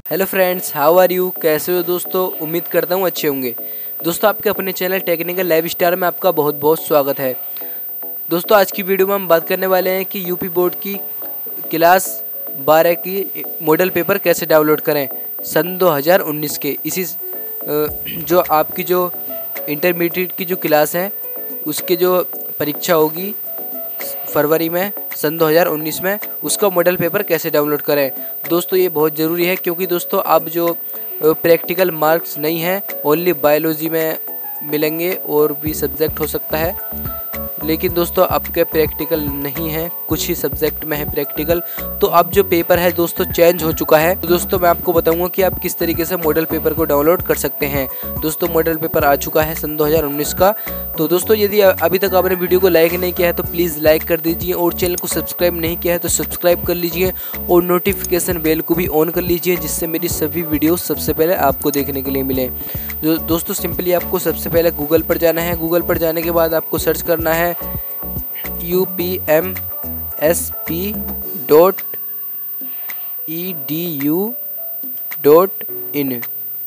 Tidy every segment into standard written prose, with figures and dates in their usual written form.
Hello friends, how are you? कैसे हो दोस्तों? उम्मीद करता हूँ अच्छे होंगे। दोस्तों, आपके अपने चैनल टेक्निकल लाइव स्टार में आपका बहुत बहुत स्वागत है। दोस्तों, आज की वीडियो में हम बात करने वाले हैं कि यूपी बोर्ड की क्लास 12 की मॉडल पेपर कैसे डाउनलोड करें सन 2019 के। इसी जो आपकी जो इंटरमीडिएट की जो क्लास है उसके जो परीक्षा होगी फरवरी में सन 2019 में, उसका मॉडल पेपर कैसे डाउनलोड करें। दोस्तों, ये बहुत ज़रूरी है क्योंकि दोस्तों अब जो प्रैक्टिकल मार्क्स नहीं हैं ओनली बायोलॉजी में मिलेंगे और भी सब्जेक्ट हो सकता है, लेकिन दोस्तों आपके प्रैक्टिकल नहीं है, कुछ ही सब्जेक्ट में है प्रैक्टिकल। तो अब जो पेपर है दोस्तों चेंज हो चुका है। तो दोस्तों मैं आपको बताऊंगा कि आप किस तरीके से मॉडल पेपर को डाउनलोड कर सकते हैं। दोस्तों मॉडल पेपर आ चुका है सन 2019 का। तो दोस्तों यदि अभी तक आपने वीडियो को लाइक नहीं किया है तो प्लीज़ लाइक कर दीजिए, और चैनल को सब्सक्राइब नहीं किया है तो सब्सक्राइब कर लीजिए, और नोटिफिकेशन बेल को भी ऑन कर लीजिए, जिससे मेरी सभी वीडियो सबसे पहले आपको देखने के लिए मिले। दोस्तों सिंपली आपको सबसे पहले गूगल पर जाना है। गूगल पर जाने के बाद आपको सर्च करना है upmsp.edu.in।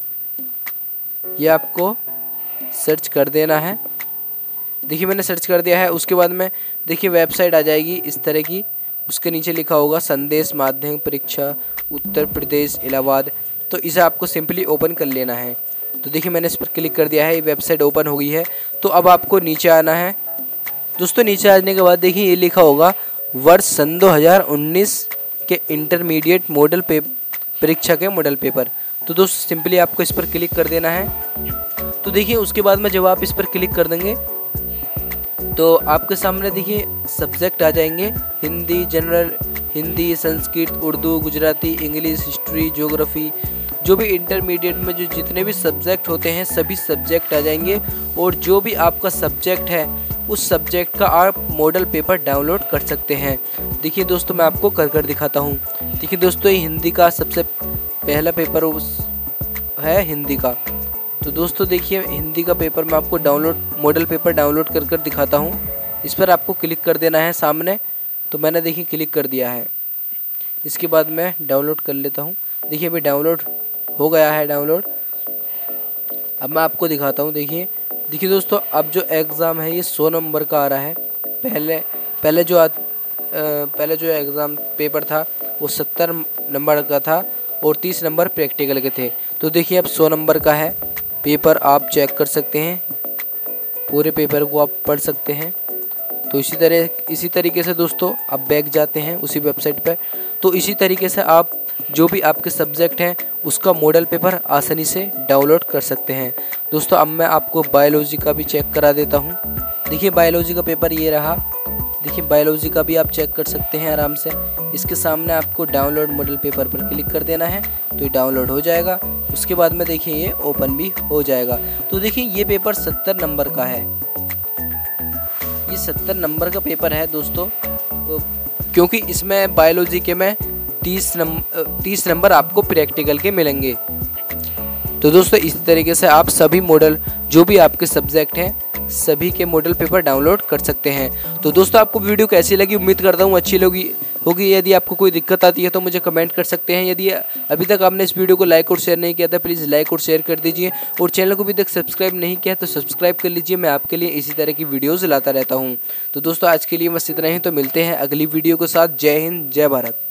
ये आपको सर्च कर देना है। देखिए मैंने सर्च कर दिया है। उसके बाद में देखिए वेबसाइट आ जाएगी इस तरह की। उसके नीचे लिखा होगा संदेश माध्यमिक परीक्षा उत्तर प्रदेश इलाहाबाद। तो इसे आपको सिंपली ओपन कर लेना है। तो देखिए मैंने इस पर क्लिक कर दिया है, ये वेबसाइट ओपन हो गई है। तो अब आपको नीचे आना है। दोस्तों नीचे आने के बाद देखिए ये लिखा होगा वर्ष सन 2019 के इंटरमीडिएट मॉडल परीक्षा के मॉडल पेपर। तो दोस्तों सिंपली आपको इस पर क्लिक कर देना है। तो देखिए उसके बाद में जब आप इस पर क्लिक कर देंगे तो आपके सामने देखिए सब्जेक्ट आ जाएंगे, Hindi general, Hindi, Sanskrit, Urdu, Gujarati, English, history, geography. जो भी इंटरमीडिएट में जो जितने भी सब्जेक्ट होते हैं सभी सब्जेक्ट आ जाएंगे, और जो भी आपका सब्जेक्ट है उस सब्जेक्ट का आप मॉडल पेपर डाउनलोड कर सकते हैं। देखिए दोस्तों मैं आपको कर दिखाता हूँ। देखिए दोस्तों ये हिंदी का सबसे पहला पेपर है हिंदी का। तो दोस्तों देखिए हिंदी का पेपर मैं आपको मॉडल पेपर डाउनलोड कर दिखाता हूँ। इस पर आपको क्लिक कर देना है सामने। तो मैंने देखिए क्लिक कर दिया है। इसके बाद मैं डाउनलोड कर लेता हूँ। देखिए अभी डाउनलोड हो गया है डाउनलोड। अब मैं आपको दिखाता हूँ। देखिए दोस्तों अब जो एग्ज़ाम है ये 100 नंबर का आ रहा है। पहले जो एग्ज़ाम पेपर था वो 70 नंबर का था और 30 नंबर प्रैक्टिकल के थे। तो देखिए अब 100 नंबर का है पेपर, आप चेक कर सकते हैं, पूरे पेपर को आप पढ़ सकते हैं। तो इसी तरीके से दोस्तों आप बैक जाते हैं उसी वेबसाइट पर। तो इसी तरीके से आप जो भी आपके सब्जेक्ट हैं उसका मॉडल पेपर आसानी से डाउनलोड कर सकते हैं। दोस्तों अब मैं आपको बायोलॉजी का भी चेक करा देता हूं। देखिए बायोलॉजी का पेपर ये रहा। देखिए बायोलॉजी का भी आप चेक कर सकते हैं आराम से। इसके सामने आपको डाउनलोड मॉडल पेपर पर क्लिक कर देना है तो ये डाउनलोड हो जाएगा। उसके बाद में देखिए ये ओपन भी हो जाएगा। तो देखिए ये पेपर 70 नंबर का है। ये 70 नंबर का पेपर है दोस्तों, क्योंकि इसमें बायोलॉजी के में 30 नंबर आपको प्रैक्टिकल के मिलेंगे। तो दोस्तों इसी तरीके से आप सभी मॉडल जो भी आपके सब्जेक्ट हैं सभी के मॉडल पेपर डाउनलोड कर सकते हैं। तो दोस्तों आपको वीडियो कैसी लगी? उम्मीद करता हूँ अच्छी होगी। यदि आपको कोई दिक्कत आती है तो मुझे कमेंट कर सकते हैं। यदि अभी तक आपने इस वीडियो को लाइक और शेयर नहीं किया था प्लीज़ लाइक और शेयर कर दीजिए, और चैनल को अभी तक सब्सक्राइब नहीं किया तो सब्सक्राइब कर लीजिए। मैं आपके लिए इसी तरह की वीडियोज़ लाता रहता हूँ। तो दोस्तों आज के लिए बस इतना ही। तो मिलते हैं अगली वीडियो के साथ। जय हिंद, जय भारत।